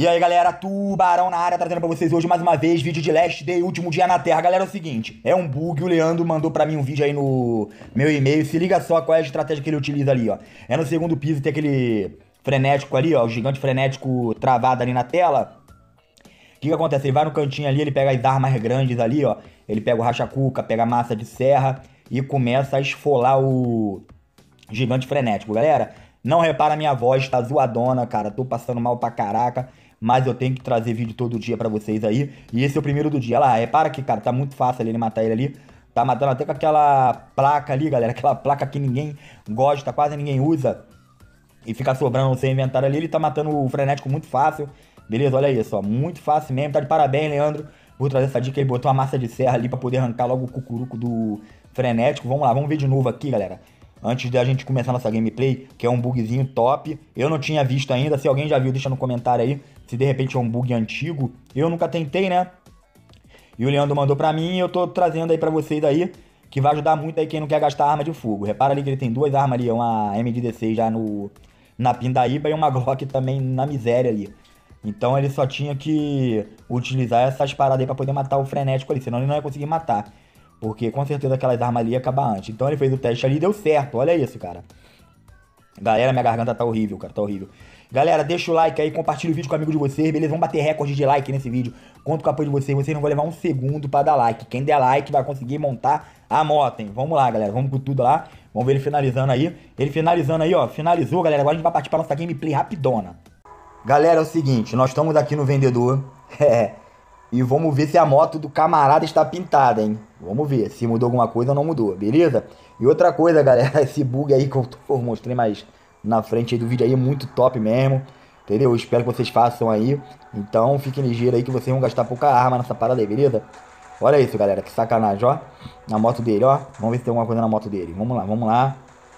E aí galera, Tubarão na área, trazendo pra vocês hoje mais uma vez vídeo de Last Day, último dia na Terra. Galera, é o seguinte, é um bug, o Leandro mandou pra mim um vídeo aí no meu e-mail. Se liga só qual é a estratégia que ele utiliza ali, ó. É no segundo piso, tem aquele frenético ali, ó, o gigante frenético travado ali na tela. O que que acontece? Ele vai no cantinho ali, ele pega as armas grandes ali, ó. Ele pega o racha-cuca, pega a massa de serra e começa a esfolar o gigante frenético. Galera, não repara a minha voz, tá zoadona, cara. Tô passando mal pra caraca. Mas eu tenho que trazer vídeo todo dia pra vocês aí. E esse é o primeiro do dia. Olha lá, repara que, cara, tá muito fácil ali ele matar ele ali. Tá matando até com aquela placa ali, galera. Aquela placa que ninguém gosta, quase ninguém usa. E fica sobrando no seu inventário ali. Ele tá matando o frenético muito fácil. Beleza? Olha isso, ó. Muito fácil mesmo. Tá de parabéns, Leandro, por trazer essa dica. Ele botou a massa de serra ali pra poder arrancar logo o cucuruco do frenético. Vamos lá, vamos ver de novo aqui, galera. Antes da gente começar nossa gameplay, que é um bugzinho top. Eu não tinha visto ainda. Se alguém já viu, deixa no comentário aí. Se de repente é um bug antigo. Eu nunca tentei, né? E o Leandro mandou pra mim e eu tô trazendo aí pra vocês aí. Que vai ajudar muito aí quem não quer gastar arma de fogo. Repara ali que ele tem duas armas ali. Uma M16 já na pindaíba e uma Glock também na miséria ali. Então ele só tinha que utilizar essas paradas aí pra poder matar o frenético ali. Senão ele não ia conseguir matar. Porque com certeza aquelas armas ali iam acabar antes. Então ele fez o teste ali e deu certo. Olha isso, cara. Galera, minha garganta tá horrível, cara. Tá horrível. Galera, deixa o like aí, compartilha o vídeo com o amigo de vocês, beleza? Vamos bater recorde de like nesse vídeo. Conto com o apoio de vocês. Vocês não vão levar um segundo pra dar like. Quem der like vai conseguir montar a moto, hein? Vamos lá, galera. Vamos com tudo lá. Vamos ver ele finalizando aí. Ele finalizando aí, ó. Finalizou, galera. Agora a gente vai partir pra nossa gameplay rapidona. Galera, é o seguinte. Nós estamos aqui no vendedor. E vamos ver se a moto do camarada está pintada, hein? Vamos ver se mudou alguma coisa ou não mudou, beleza? E outra coisa, galera, esse bug aí que eu mostrei mais na frente aí do vídeo aí é muito top mesmo, entendeu? Eu espero que vocês façam aí. Então fiquem ligeiros aí que vocês vão gastar pouca arma nessa parada aí, beleza? Olha isso, galera, que sacanagem, ó. Na moto dele, ó. Vamos ver se tem alguma coisa na moto dele. Vamos lá, vamos lá.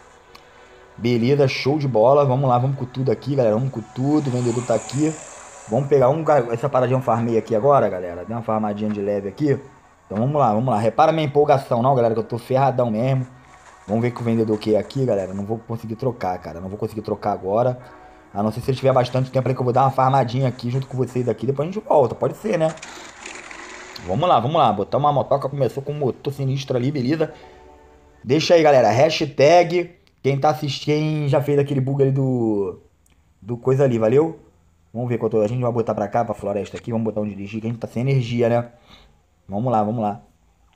Beleza, show de bola. Vamos lá, vamos com tudo aqui, galera. Vamos com tudo, o vendedor tá aqui. Vamos pegar essa paradinha, um farmei aqui agora, galera. Deu uma farmadinha de leve aqui. Então vamos lá, vamos lá. Repara minha empolgação não, galera, que eu tô ferradão mesmo. Vamos ver que o vendedor que é aqui, galera. Não vou conseguir trocar, cara. Não vou conseguir trocar agora. A não ser se ele tiver bastante tempo aí que eu vou dar uma farmadinha aqui junto com vocês aqui. Depois a gente volta, pode ser, né? Vamos lá, vamos lá. Botar uma motoca, começou com um motor sinistro ali, beleza? Deixa aí, galera. Hashtag. Quem tá assistindo, quem já fez aquele bug ali do coisa ali, valeu? Vamos ver quanto a gente vai botar pra cá, pra floresta aqui. Vamos botar um dirigir, que a gente tá sem energia, né? Vamos lá, vamos lá.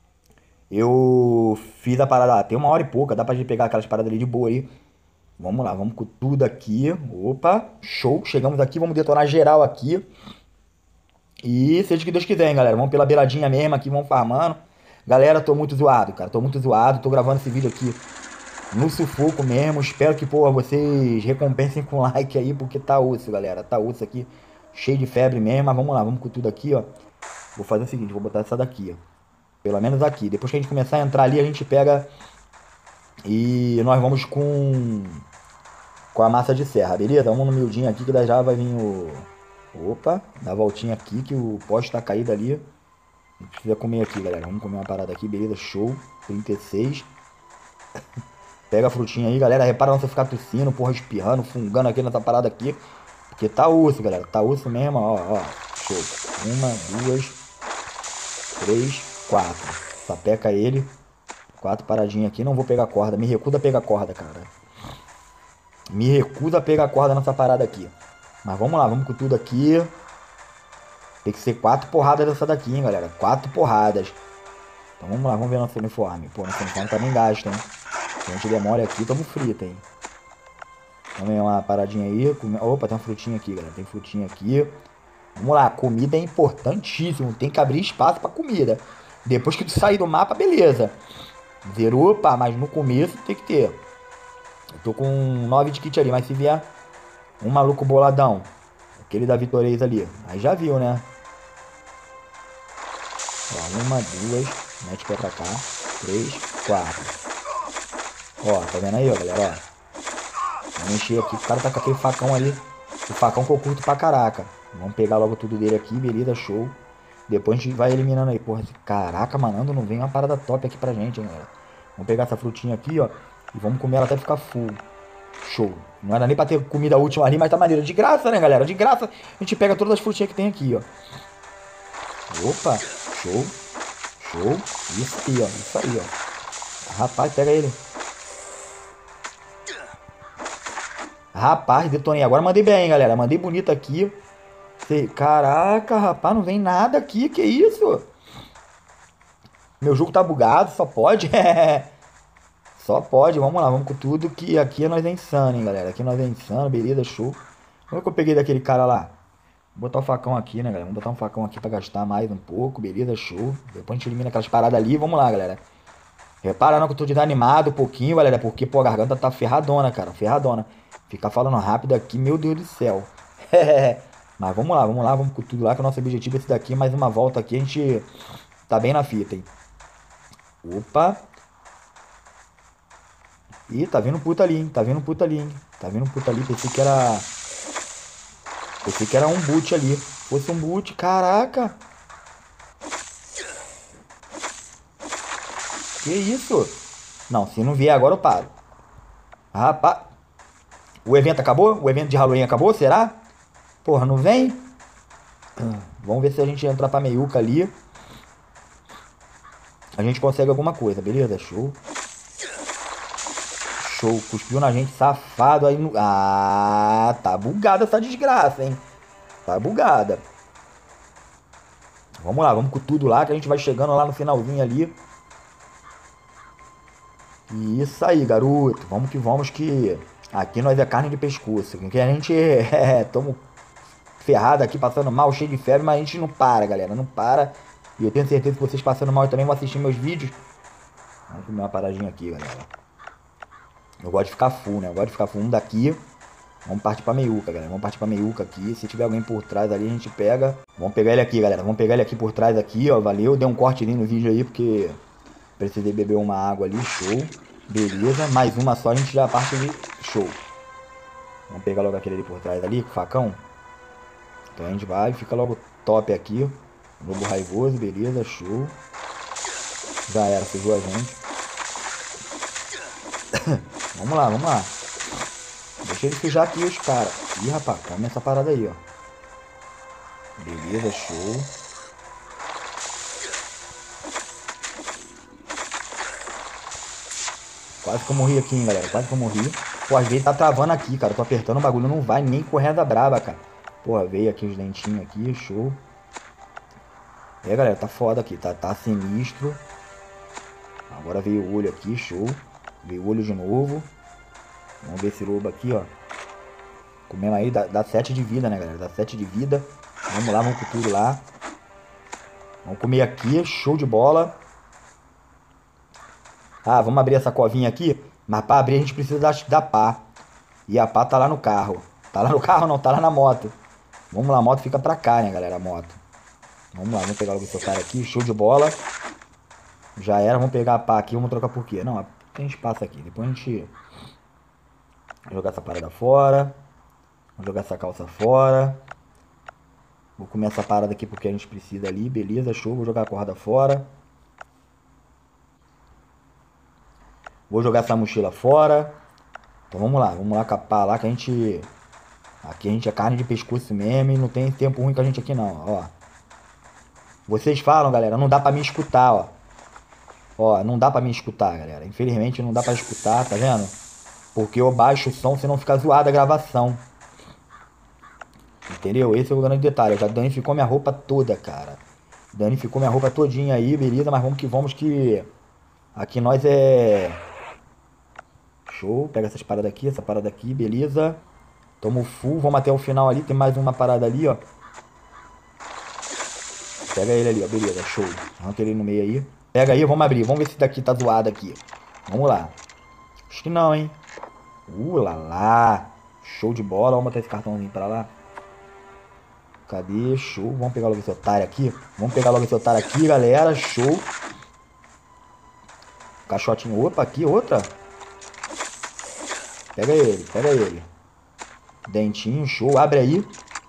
Eu fiz a parada lá. Tem 1h e pouca, dá pra gente pegar aquelas paradas ali de boa aí. Vamos lá, vamos com tudo aqui. Opa, show. Chegamos aqui, vamos detonar geral aqui. E seja o que Deus quiser, hein, galera. Vamos pela beiradinha mesmo aqui, vamos farmando. Galera, tô muito zoado, cara. Tô muito zoado. Tô gravando esse vídeo aqui no sufoco mesmo. Espero que, porra, vocês recompensem com like aí, porque tá osso, galera. Tá osso aqui, cheio de febre mesmo. Mas vamos lá, vamos com tudo aqui, ó. Vou fazer o seguinte, vou botar essa daqui, ó. Pelo menos aqui. Depois que a gente começar a entrar ali, a gente pega e nós vamos com a massa de serra, beleza? Vamos no miudinho aqui que já vai vir o... Opa, dá a voltinha aqui que o poste tá caído ali. A gente precisa comer aqui, galera. Vamos comer uma parada aqui, beleza? Show. 36. Pega a frutinha aí, galera. Repara não você ficar tossindo, porra, espirrando, fungando aqui nessa parada aqui. Porque tá osso, galera. Tá osso mesmo, ó, ó. Show. 1, 2, 3, 4. Sapeca ele. 4 paradinhas aqui. Não vou pegar corda. Me recusa a pegar corda, cara. Me recusa a pegar corda nessa parada aqui. Mas vamos lá, vamos com tudo aqui. Tem que ser 4 porradas dessa daqui, hein, galera. 4 porradas. Então vamos lá, vamos ver nosso uniforme. Pô, nosso uniforme tá bem gasto, hein. Se a gente demora aqui, tamo frito, hein. Vamos ver uma paradinha aí. Opa, tem uma frutinha aqui, galera. Tem frutinha aqui. Vamos lá, comida é importantíssimo. Tem que abrir espaço pra comida. Depois que tu sair do mapa, beleza. Zerou, pá, mas no começo tem que ter. Eu tô com 9 de kit ali, mas se vier um maluco boladão, aquele da Vitorês ali, aí já viu, né? Ó, 1, 2, mete o pé pra cá. 3, 4. Ó, tá vendo aí, ó, galera, ó. Vamos encher aqui, o cara tá com aquele facão ali. O facão que eu curto pra caraca. Vamos pegar logo tudo dele aqui, beleza, show. Depois a gente vai eliminando aí, porra. Caraca, manando, não vem uma parada top aqui pra gente, hein, galera. Vamos pegar essa frutinha aqui, ó. E vamos comer ela até ficar full. Show. Não era nem pra ter comida última ali, mas tá maneiro. De graça, né, galera? De graça a gente pega todas as frutinhas que tem aqui, ó. Opa, show. Show. Isso aí, ó. Isso aí, ó. Rapaz, pega ele. Rapaz, detonei. Agora mandei bem, galera. Mandei bonito aqui. Caraca, rapaz, não vem nada aqui. Que isso? Meu jogo tá bugado, só pode. Só pode. Vamos lá, vamos com tudo. Que aqui nós é insano, hein, galera. Aqui nós é insano, beleza, show. Como é que eu peguei daquele cara lá? Vou botar o facão aqui, né, galera? Vamos botar um facão aqui pra gastar mais um pouco, beleza, show. Depois a gente elimina aquelas paradas ali. Vamos lá, galera. Repara não que eu tô desanimado um pouquinho, galera. Porque, pô, a garganta tá ferradona, cara. Ferradona. Ficar falando rápido aqui, meu Deus do céu. Mas vamos lá, vamos com tudo lá. Que o nosso objetivo é esse daqui. Mais uma volta aqui, a gente tá bem na fita, hein. Opa. Ih, tá vindo puta ali, hein. Tá vindo puta ali, hein. Tá vindo puta ali. Pensei que era um boot ali. Fosse um boot, caraca. Que isso? Não, se não vier agora eu paro. Rapaz. O evento acabou? O evento de Halloween acabou? Será? Porra, não vem? Vamos ver se a gente entrar pra meiuca ali. A gente consegue alguma coisa, beleza? Show. Show. Cuspiu na gente, safado aí no... Ah, tá bugada essa desgraça, hein? Tá bugada. Vamos lá, vamos com tudo lá, que a gente vai chegando lá no finalzinho ali. Isso aí, garoto. Vamos que aqui nós é carne de pescoço. Que a gente tamo ferrado aqui, passando mal, cheio de febre, mas a gente não para, galera. Não para. E eu tenho certeza que vocês passando mal também vão assistir meus vídeos. Vamos comer uma paradinha aqui, galera. Eu gosto de ficar full, né? Eu gosto de ficar full. Um daqui. Vamos partir pra meiuca, galera. Vamos partir pra meiuca aqui. Se tiver alguém por trás ali, a gente pega. Vamos pegar ele aqui, galera. Vamos pegar ele aqui por trás aqui, ó. Valeu. Dei um cortezinho no vídeo aí, porque precisei beber uma água ali. Show. Beleza. Mais uma só, a gente já parte ali. Show. Vamos pegar logo aquele ali por trás ali, com o facão. Então a gente vai. Fica logo top aqui, ó. Lobo raivoso, beleza. Show. Já era, pegou a gente. Vamos lá, vamos lá. Deixa ele sujar aqui os caras. Ih, rapaz, come essa parada aí, ó. Beleza, show. Quase que eu morri aqui, hein, galera. Quase que eu morri. Pô, às vezes tá travando aqui, cara. Tô apertando o bagulho, não vai nem correndo braba, cara. Porra, veio aqui os dentinhos aqui, show. É, galera, tá foda aqui, tá sinistro. Agora veio o olho aqui, show. Veio o olho de novo. Vamos ver esse lobo aqui, ó. Comemos aí, dá 7 de vida, né, galera? Dá 7 de vida. Vamos lá, vamos com tudo lá. Vamos comer aqui, show de bola. Ah, vamos abrir essa covinha aqui. Mas pra abrir a gente precisa da pá. E a pá tá lá no carro. Tá lá no carro não, tá lá na moto. Vamos lá, a moto fica pra cá, né, galera, a moto. Vamos lá, vamos pegar logo esse cara aqui, show de bola. Já era, vamos pegar a pá aqui, vamos trocar por quê? Não, tem espaço aqui. Depois a gente vai jogar essa parada fora. Vamos jogar essa calça fora. Vou comer essa parada aqui porque a gente precisa ali, beleza, show. Vou jogar a corda fora. Vou jogar essa mochila fora. Então vamos lá capar lá que a gente... Aqui a gente é carne de pescoço mesmo e não tem tempo ruim com a gente aqui não, ó. Vocês falam, galera, não dá pra me escutar, ó. Ó, não dá pra me escutar, galera. Infelizmente não dá pra escutar, tá vendo? Porque eu baixo o som, senão fica zoada a gravação. Entendeu? Esse é o grande detalhe. Já danificou minha roupa toda, cara. Danificou minha roupa todinha aí, beleza? Mas vamos que... Aqui nós é... Show. Pega essas paradas aqui, essa parada aqui, beleza? Tamo full, vamos até o final ali. Tem mais uma parada ali, ó. Pega ele ali, ó, beleza, show. Arranca ele no meio aí. Pega aí, vamos abrir. Vamos ver se daqui tá zoado aqui. Vamos lá. Acho que não, hein. Lá lá. Show de bola. Vamos botar esse cartãozinho pra lá. Cadê? Show. Vamos pegar logo esse otário aqui. Vamos pegar logo esse otário aqui, galera. Show. Caixotinho. Opa, aqui, outra. Pega ele, pega ele. Dentinho, show. Abre aí.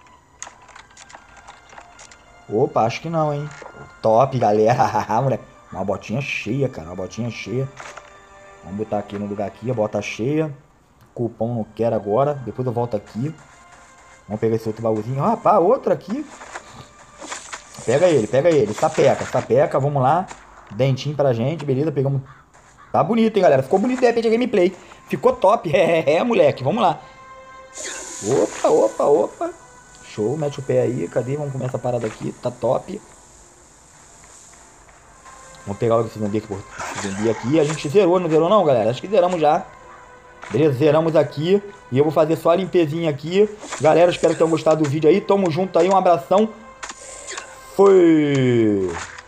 Opa, acho que não, hein. Top, galera. Moleque. Uma botinha cheia, cara. Uma botinha cheia. Vamos botar aqui no lugar aqui. A bota cheia. Cupom não quero agora. Depois eu volto aqui. Vamos pegar esse outro baúzinho. Rapaz, outro aqui. Pega ele, pega ele. Sapeca, sapeca. Vamos lá. Dentinho pra gente. Beleza, pegamos. Tá bonito, hein, galera. Ficou bonito de repente a gameplay. Ficou top. Moleque. Vamos lá. Opa, opa, opa. Show. Mete o pé aí. Cadê? Vamos começar essa parada aqui. Tá top. Vamos pegar logo esse zumbi aqui. A gente zerou, não zerou não, galera? Acho que zeramos já. Beleza, zeramos aqui. E eu vou fazer só a limpezinha aqui. Galera, espero que tenham gostado do vídeo aí. Tamo junto aí, um abração. Foi!